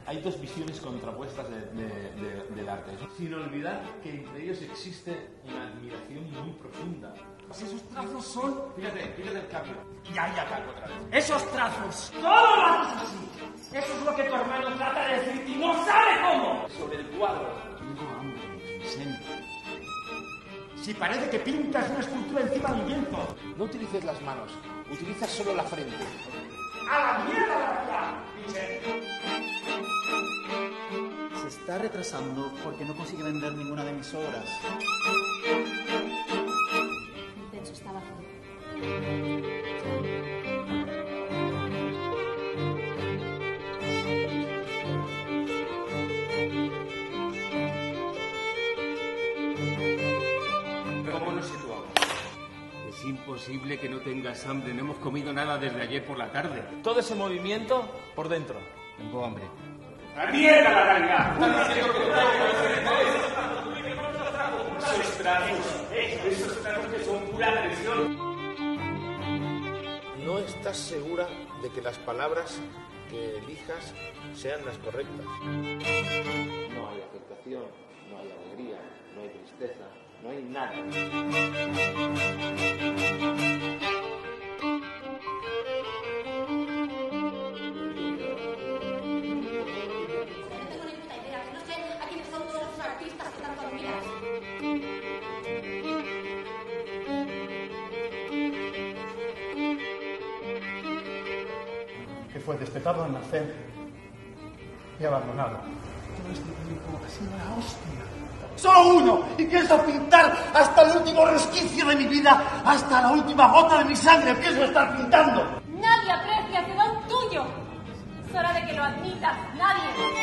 Hay dos visiones contrapuestas del arte, sin olvidar que entre ellos existe una admiración muy profunda. Pues esos trazos son... Fíjate el cambio. Ya calco otra vez. Esos trazos, todo lo haces así. Eso es lo que tu hermano trata de decir y no sabe cómo. Sobre el cuadro. Tengo hambre, Vicente. Si parece que pintas una escultura encima del lienzo. No utilices las manos, utiliza solo la frente. ¡A la mierda la verdad, Vicente! Se está retrasando porque no consigue vender ninguna de mis obras. El techo está vacío. ¿Cómo nos situamos? Es imposible que no tengas hambre. No hemos comido nada desde ayer por la tarde. Todo ese movimiento por dentro. Tengo hambre. ¡La mierda la realidad! Esos trazos que son pura agresión. No estás segura de que las palabras que elijas sean las correctas. No hay aceptación, no hay alegría, no hay tristeza, no hay nada. Que fue destetado al nacer y abandonado. Todo este tiempo ha sido la hostia. ¡Solo uno! Y pienso pintar hasta el último resquicio de mi vida, hasta la última gota de mi sangre. Pienso estar pintando. Nadie aprecia que da un tuyo. Es hora de que lo admitas. Nadie.